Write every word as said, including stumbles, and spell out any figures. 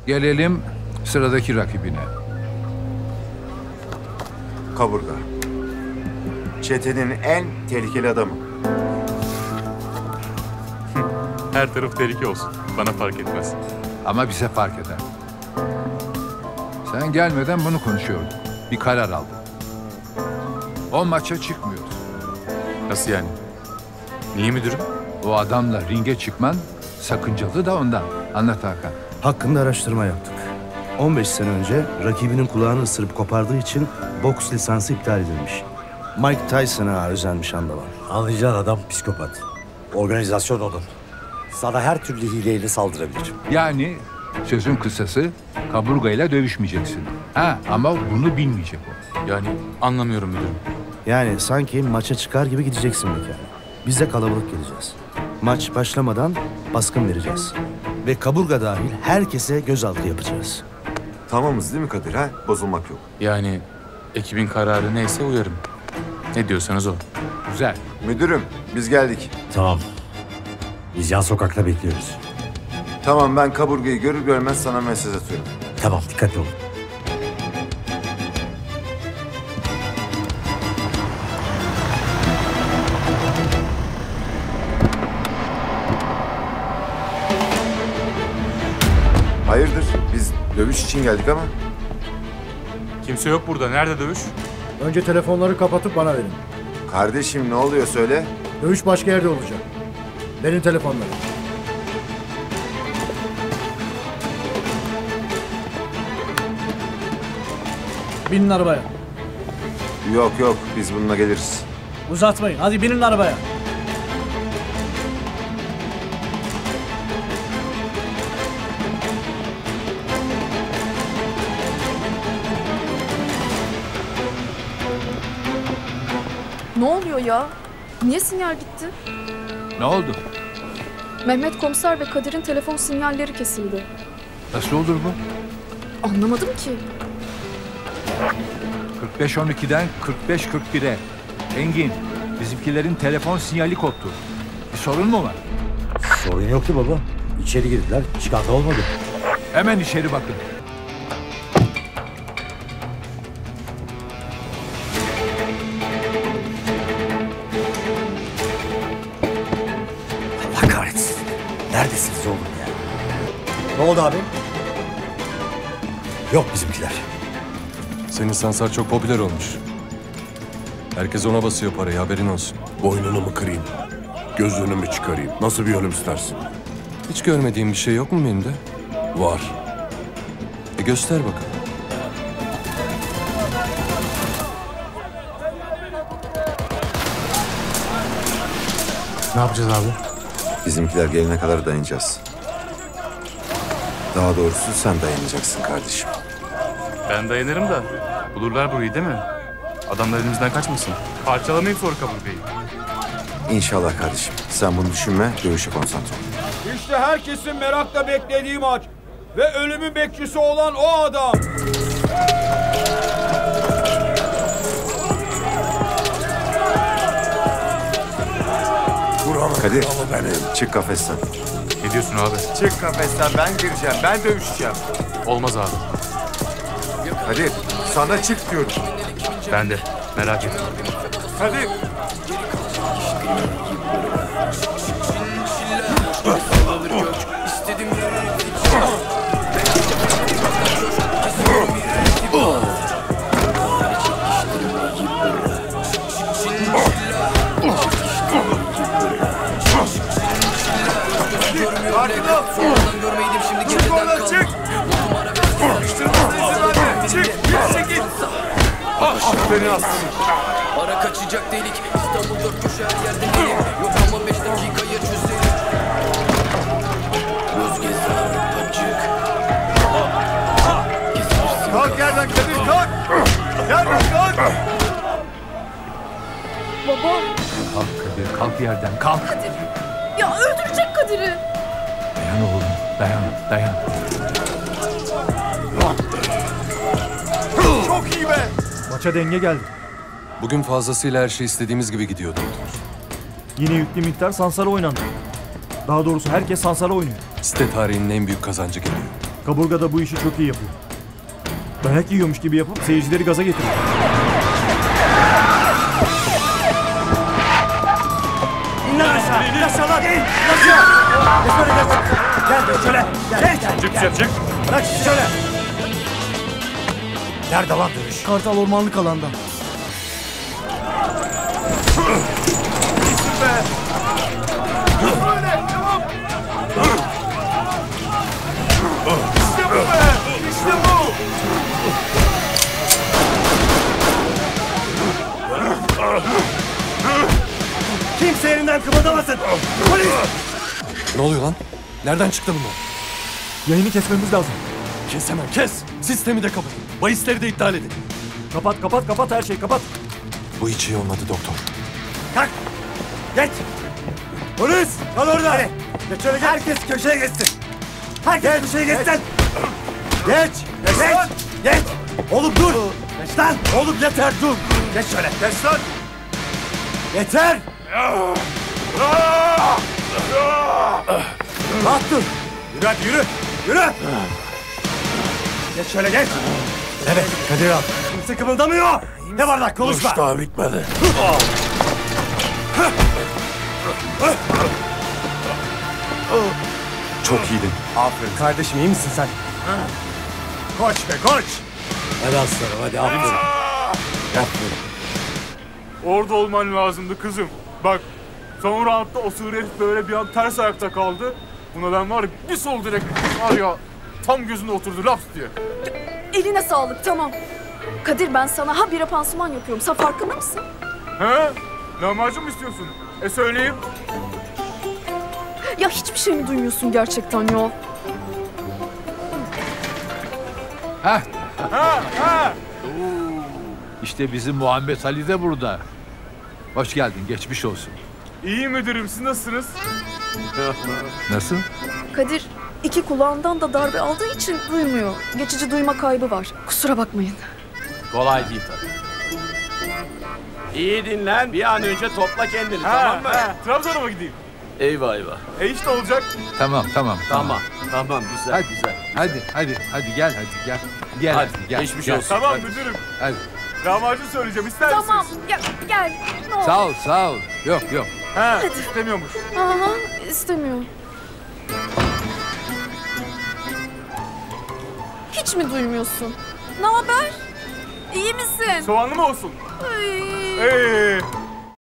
Gelelim sıradaki rakibine. Kaburga. Çetenin en tehlikeli adamı. Her taraf tehlike olsun. Bana fark etmez. Ama bize fark eder. Sen gelmeden bunu konuşuyorduk. Bir karar aldım. O maça çıkmıyoruz. Nasıl yani? Niye müdürüm? O adamla ringe çıkman sakıncalı da ondan. Anlat Hakan. Hakkında araştırma yaptık. on beş sene önce rakibinin kulağını ısırıp kopardığı için boks lisansı iptal edilmiş. Mike Tyson'a özenmiş Andaman. Anlayacağın adam psikopat. Organizasyon onun. Sana her türlü hileyle saldırabilir. Yani sözün kısası kaburgayla dövüşmeyeceksin. Ha ama bunu bilmeyecek o. Yani anlamıyorum müdürüm. Yani sanki maça çıkar gibi gideceksin mekana. Biz de kalabalık geleceğiz. Maç başlamadan baskın vereceğiz. Ve kaburga dahil herkese gözaltı yapacağız. Tamamız değil mi Kadir ha? Bozulmak yok. Yani ekibin kararı neyse uyarım. Ne diyorsanız o. Güzel. Müdürüm biz geldik. Tamam. Biz yan sokakta bekliyoruz. Tamam ben kaburgayı görür görmez sana mesaj atıyorum. Tamam, dikkatli olun. Hayırdır? Biz dövüş için geldik ama. Kimse yok burada. Nerede dövüş? Önce telefonları kapatıp bana verin. Kardeşim ne oluyor söyle. Dövüş başka yerde olacak. Verin telefonları. Binin arabaya. Yok yok biz bununla geliriz. Uzatmayın. Hadi binin arabaya. Ne oluyor ya? Niye sinyal gitti? Ne oldu? Mehmet Komiser ve Kadir'in telefon sinyalleri kesildi. Nasıl olur bu? Anlamadım ki. kırk beş on ikiden kırk beş kırk bire. Engin, bizimkilerin telefon sinyali koptu. Bir sorun mu var? Sorun yoktu baba. İçeri girdiler, çıkan da olmadı. Hemen içeri bakın. Allah kahretsin. Neredesiniz oğlum ya? Ne oldu abi? Yok bizimkiler. Senin Sansar çok popüler olmuş. Herkes ona basıyor parayı, haberin olsun. Boynunu mu kırayım? Gözünü mü çıkarayım? Nasıl bir ölüm istersin? Hiç görmediğim bir şey yok mu benim de? Var. E göster bakalım. Ne yapacağız abi? Bizimkiler gelene kadar dayanacağız. Daha doğrusu sen dayanacaksın kardeşim. Ben dayanırım da. Bulurlar burayı değil mi? Adamlar elimizden kaçmasın. Parçalamayayım sonra kaburgayı. İnşallah kardeşim. Sen bunu düşünme, dövüşe konsantre ol. İşte herkesin merakla beklediği maç. Ve ölümün bekçisi olan o adam. Kadir, çık kafesten. Ne diyorsun abi? Çık kafesten, ben gireceğim, ben dövüşeceğim. Olmaz abi. Kadir, sana çık diyorum. Ben de. Merak etme. Kadir. Sonradan görmeydim şimdi geceden kalma. Çık! Çık! Git git! Aferin aslanım. Ara kaçacak delik. İstanbul dört köşe her yerde delik. Yok ama beş dakikaya çözelim. Göz gezer açık. Kalk yerden Kadir kalk! Yerden kalk! Baba. Kalk Kadir, kalk yerden, kalk. Kadir. Ya öldürecek Kadir'i. Dayan oğlum, dayan, dayan. Çok iyi be! Maça denge geldi. Bugün fazlasıyla her şey istediğimiz gibi gidiyor doktor. Yine yüklü miktar Sansar'a oynandı. Daha doğrusu herkes Sansar'a oynuyor. Site tarihinin en büyük kazancı geliyor. Kaburga da bu işi çok iyi yapıyor. Dayak yiyormuş gibi yapıp seyircileri gaza getiriyor. İn lan aşağı. İn aşağı lan. İn aşağı. Geç şöyle geç. Gel gel şöyle. Gel. Çık çık çık. Bırak şöyle. Nerede lan dövüş? Kartal ormanlık alanda. Kimse yerinden kımıldamasın. Polis! Ne oluyor lan? Nereden çıktı bunlar? Yayını kesmemiz lazım. Kes hemen kes. Sistemi de kapatın. Bahisleri de iptal edin. Kapat kapat kapat her şeyi kapat. Bu hiç iyi olmadı doktor. Kalk. Geç. Polis! Kal orada. Hadi. Geç şöyle geç. Herkes köşeye geçsin. Herkes köşeye geçsin. Geç. Geç. Geç. Geç. Oğlum dur. Geç lan. Oğlum yeter dur. Geç şöyle. Geç lan. Yeter. Rahat dur. Yürü hadi yürü. Yürü. Geç şöyle geç. Evet Kadir al. Kimse kımıldamıyor. Ne var lan konuşma. Daha bitmedi. Çok iyiydin. Aferin kardeşim iyi misin sen? Koç be koç. Hadi aslanım hadi aferin. Aferin. Orada olman lazımdı kızım. Bak son roundda o sığır herif böyle bir an ters ayakta kaldı. Buna ben var ya bir sol direkt var ya tam gözünde oturdu laps diye. Eline sağlık, tamam. Kadir, ben sana habire pansuman yapıyorum. Sen farkında mısın? He? Lahmacun mu istiyorsun? E söyleyeyim. Ya hiçbir şey mi duymuyorsun gerçekten ya? Heh, Ha ha. işte bizim Muhammed Ali de burada. Hoş geldin, geçmiş olsun. İyi müdürüm, siz nasılsınız? Nasıl? Kadir iki kulağından da darbe aldığı için duymuyor. Geçici duyma kaybı var. Kusura bakmayın. Kolay değil tabii. İyi dinlen, bir an önce topla kendini, Ha, tamam mı? ha. Trabzon'a mı gideyim? Eyvah eyvah. E işte olacak. Tamam, tamam, Tamam, tamam, güzel, Hadi, güzel. hadi, hadi, hadi gel, hadi gel. Gel, Hadi, hadi, gel. geçmiş gel. olsun. Tamam Hadi. müdürüm. Hadi. Lahmacun söyleyeceğim, ister Tamam, misiniz? gel, gel. Ne olur. Sağ ol, sağ ol. Yok, yok. Ha, istemiyormuş. Aha, istemiyor. Hiç mi duymuyorsun? Ne haber? İyi misin? Soğanlı mı olsun? Ay. Ee,